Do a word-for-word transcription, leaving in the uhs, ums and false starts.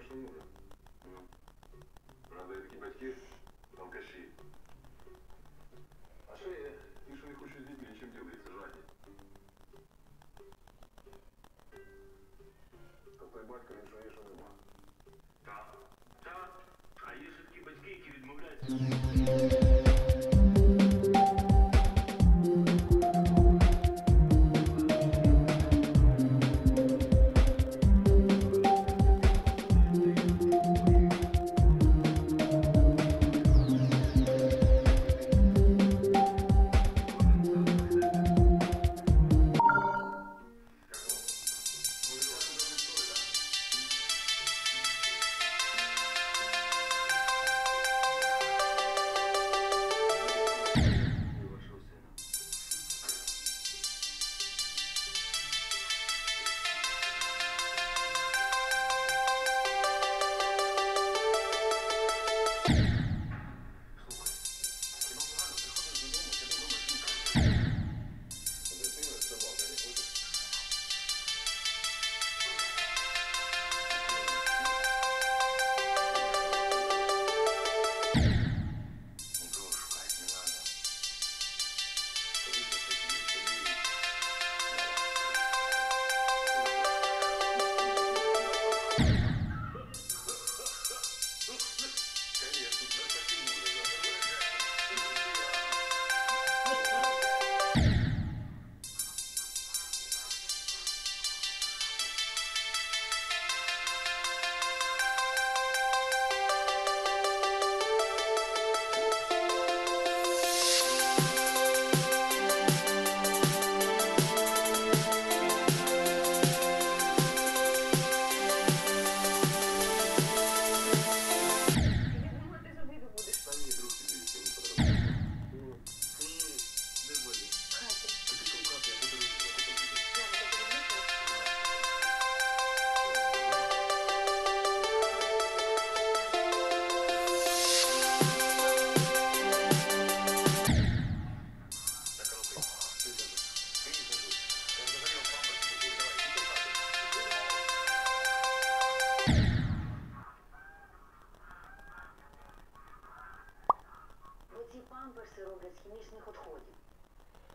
конечно, нужен. Ну. Правда, я такі батьки, алкаші. А що є ті, що не хочуть з дітьми, нічим ділитися, жадні? Та той батько, він що є, що нема. Так, так. А є ще такі батьки, які відмовляються. Ці памперси роблять з хімічних відходів.